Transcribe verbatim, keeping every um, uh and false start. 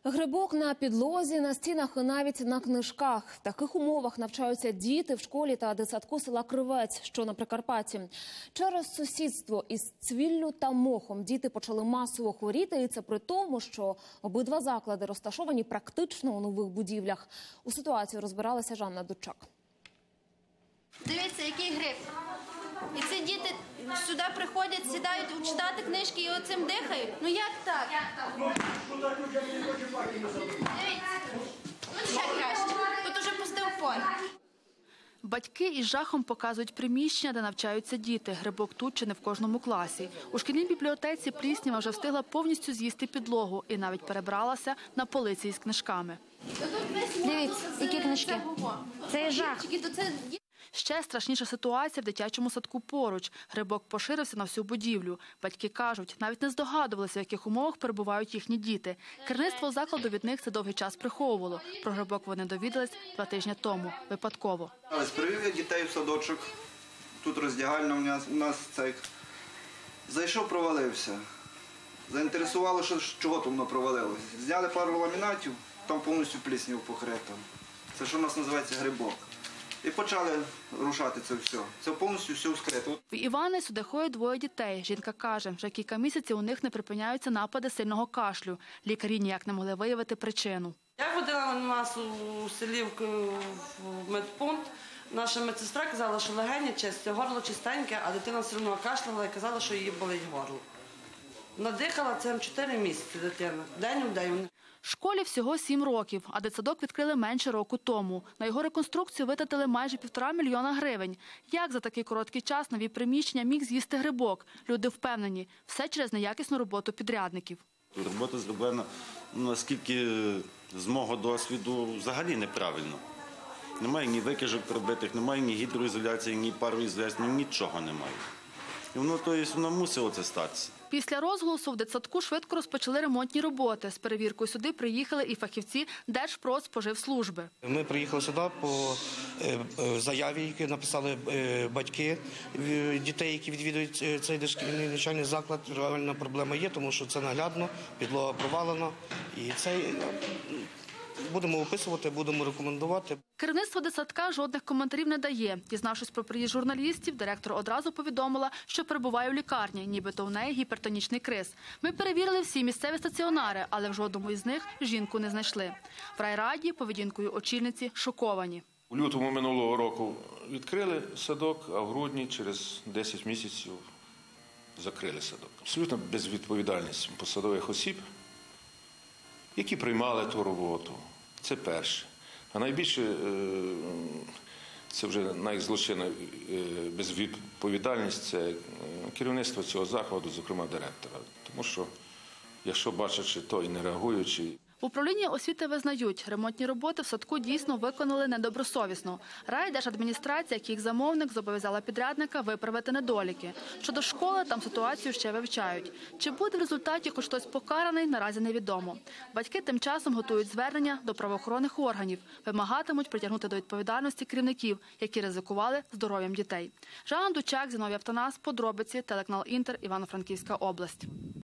Грибок на підлозі, на стінах і навіть на книжках. В таких умовах навчаються діти в школі та дитсадку села Кривець, що на Прикарпатті. Через сусідство із цвіллю та мохом діти почали масово хворіти, і це при тому, що обидва заклади розташовані практично у нових будівлях. У ситуації розбиралася Жанна Дучак. Дивіться, який гриб. І ці діти сюди приходять, сідають читати книжки і оцим дихають. Ну як так? Дивіться, ну ще краще. Тут уже пустив фон. Батьки із жахом показують приміщення, де навчаються діти. Грибок тут чи не в кожному класі. У шкільній бібліотеці пліснява вже встигла повністю з'їсти підлогу і навіть перебралася на полиці із книжками. Дивіться, які книжки. Це жах. Ще страшніша ситуація в дитячому садку поруч. Грибок поширився на всю будівлю. Батьки кажуть, навіть не здогадувалися, в яких умовах перебувають їхні діти. Керівництво закладу від них це довгий час приховувало. Про грибок вони довідались два тижні тому. Випадково. Привів я дітей в садочок. Тут роздягальня у нас, у нас цей. Зайшов, провалився. Заінтересувало, що, чого там воно провалилося. Зняли пару ламінатів, там повністю пліснів покрита. Це що у нас називається грибок. І почали рушати це все. Це повністю все вскрито. В Івани сюди ходять двоє дітей. Жінка каже, вже кілька місяців у них не припиняються напади сильного кашлю. Лікарі ніяк не могли виявити причину. Я ходила на масу у селі в медпункт. Наша медсестра казала, що легені чисті, горло чистеньке, а дитина все одно кашляла і казала, що її болить горло. Надихала цим чотири місяці дитина, день у день. Школі всього сім років, а дитсадок відкрили менше року тому. На його реконструкцію витратили майже півтора мільйона гривень. Як за такий короткий час нові приміщення міг з'їсти грибок? Люди впевнені, все через неякісну роботу підрядників. Робота зроблена, наскільки з мого досвіду, взагалі неправильно. Немає ні викижок пробитих, немає ні гідроізоляції, ні пароізоляції, нічого немає. І воно, то є, воно мусило це статися. Після розголосу в дитсадку швидко розпочали ремонтні роботи. З перевіркою сюди приїхали і фахівці Держпродспоживслужби. Ми приїхали сюди по заяві, які написали батьки дітей, які відвідують цей дошкільний навчальний заклад. Реальна проблема є, тому що це наглядно, підлога провалена. І цей будемо описувати, будемо рекомендувати. Керівництво дитсадка жодних коментарів не дає. Дізнавшись про приїзд журналістів, директор одразу повідомила, що перебуває в лікарні, нібито у неї гіпертонічний криз. Ми перевірили всі місцеві стаціонари, але в жодному із них жінку не знайшли. В райраді поведінкою очільниці шоковані. У лютому минулого року відкрили садок, а в грудні через десять місяців закрили садок. Абсолютно безвідповідальність посадових осіб, які приймали ту роботу. Це перше. А найбільше, це вже найзлочинна безвідповідальність, це керівництво цього закладу, зокрема директора. Тому що, якщо бачачи то і не реагуючи. В управлінні освіти визнають, ремонтні роботи в садку дійсно виконали недобросовісно. Райдержадміністрація, як їх замовник, зобов'язала підрядника виправити недоліки. Щодо школи, там ситуацію ще вивчають. Чи буде в результаті хоч хтось покараний, наразі невідомо. Батьки тим часом готують звернення до правоохоронних органів. Вимагатимуть притягнути до відповідальності керівників, які ризикували здоров'ям дітей. Жанна Дучак, Зіновій Автонас, подробиці, телеканал Інтер, Івано-Франківська область.